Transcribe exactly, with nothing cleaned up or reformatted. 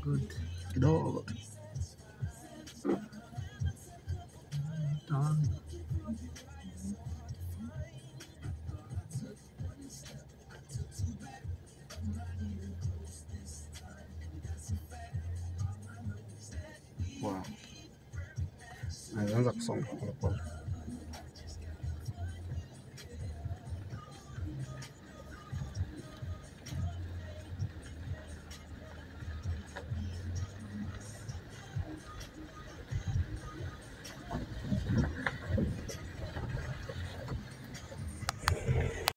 good. Kidogo tu. Tamu. Wow. Naanza kusonga pole pole.